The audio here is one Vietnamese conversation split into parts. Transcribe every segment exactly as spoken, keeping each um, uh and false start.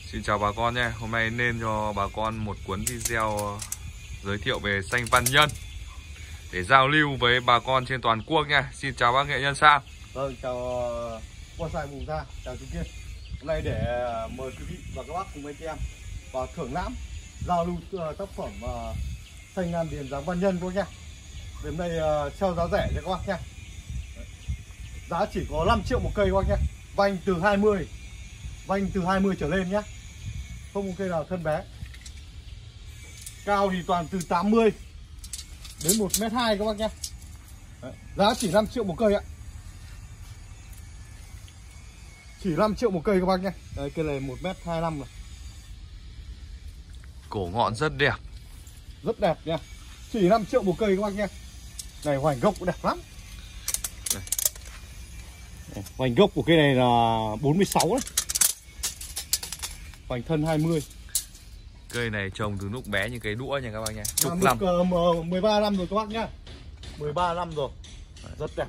Xin chào bà con nhé. Hôm nay nên cho bà con một cuốn video giới thiệu về xanh Văn Nhân để giao lưu với bà con trên toàn quốc nha. Xin chào bác nghệ nhân Sang. Vâng, chào bonsai Bùng Ra, chào chú Kiên. Hôm nay để mời quý vị và các bác cùng anh chị em vào thưởng lãm giao lưu tác phẩm xanh Nam Điền dáng Văn Nhân các bác nha. Đến đây sale giá rẻ cho các bác nha. Giá chỉ có năm triệu một cây các bác nha. Vành từ hai mươi, vành từ hai mươi trở lên nhé. Không có cây nào thân bé. Cao thì toàn từ tám mươi đến một mét hai các bác nhé. Giá chỉ năm triệu một cây ạ. Chỉ năm triệu một cây các bác nhé. Đây, cây này một mét hai mươi lăm này. Cổ ngọn rất đẹp. Rất đẹp nha. Chỉ năm triệu một cây các bác nhé. Này hoành gốc cũng đẹp lắm. Đây. Hoành gốc của cây này là bốn mươi sáu đấy. Hoành thân hai mươi. Cây này trồng từ lúc bé như cái đũa nha các bác nhé. Chục à, năm. uh, mười ba năm rồi các bác nhá. mười ba năm rồi. Rất đẹp.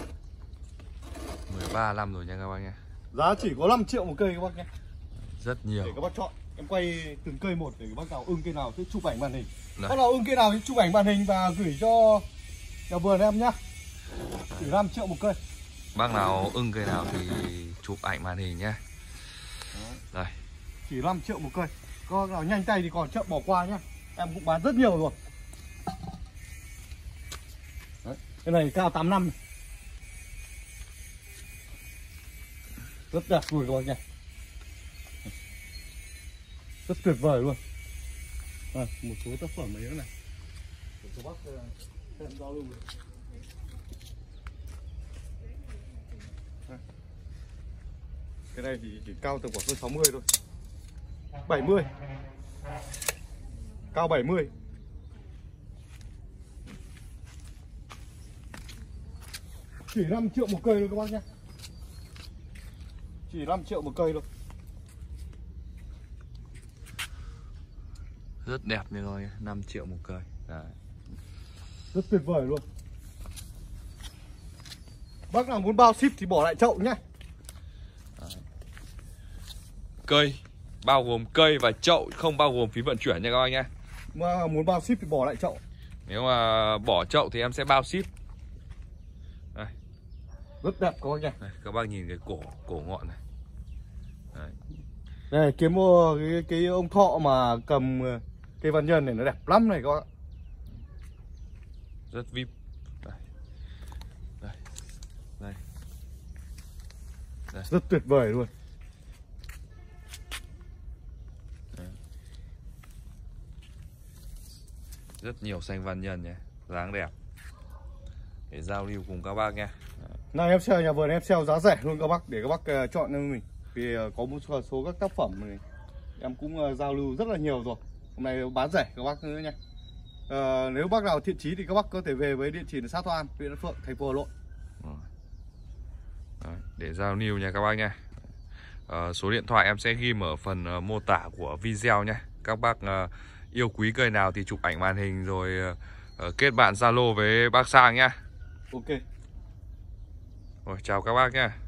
mười ba năm rồi nha các bác nhé. Giá chỉ có năm triệu một cây các bác nhé. Rất nhiều. Để các bác chọn. Em quay từng cây một để các bác nào ưng cây nào thì chụp ảnh màn hình. Đấy. Bác nào ưng cây nào thì chụp ảnh màn hình và gửi cho nhà vườn em nhá. Chỉ năm triệu một cây. Bác nào ưng cây nào thì chụp ảnh màn hình nhé. Đây. Chỉ năm triệu một cây. Có nào nhanh tay thì còn chậm bỏ qua nhá. Em cũng bán rất nhiều rồi. Đấy. Cái này cao tám năm này. Rất đẹp luôn các bác nha. Rất tuyệt vời luôn. À, một số tác phẩm này nữa này. Để cho bác xem giao lưu. Cái này thì chỉ cao tầm khoảng hơn sáu mươi thôi. bảy mươi. Cao bảy mươi. Chỉ năm triệu một cây thôi các bác nhé. Chỉ năm triệu một cây thôi. Rất đẹp như rồi, năm triệu một cây. Đấy. Rất tuyệt vời luôn. Bác nào muốn bao ship thì bỏ lại chậu nhé. Cây bao gồm cây và chậu, không bao gồm phí vận chuyển nha các bác nhé. Mà muốn bao ship thì bỏ lại chậu. Nếu mà bỏ chậu thì em sẽ bao ship. Đây. Rất đẹp các bác nhé. Đây, các bác nhìn cái cổ cổ ngọn này. Đấy. Đây cái mua cái, cái ông thọ mà cầm cây Văn Nhân này nó đẹp lắm này các bác. Rất vip. Đây. Đây. Đây. Đây. Rất tuyệt vời luôn. Đấy. Rất nhiều xanh Văn Nhân nhé, dáng đẹp để giao lưu cùng các bác nha. Này em sale nhà vườn em sale giá rẻ luôn các bác để các bác uh, chọn cho mình. Vì uh, có một số các tác phẩm này em cũng uh, giao lưu rất là nhiều rồi. Hôm nay bán rẻ các bác nữa nha. Uh, nếu bác nào thiện chí thì các bác có thể về với địa chỉ là xã Thọ An, huyện An Phượng, thành phố Hà Nội. Đấy, để giao lưu nha các bác nha. Uh, số điện thoại em sẽ ghi ở phần uh, mô tả của video nha. Các bác uh, yêu quý cây nào thì chụp ảnh màn hình rồi uh, kết bạn Zalo với bác Sang nhá. Ok. Rồi chào các bác nhá.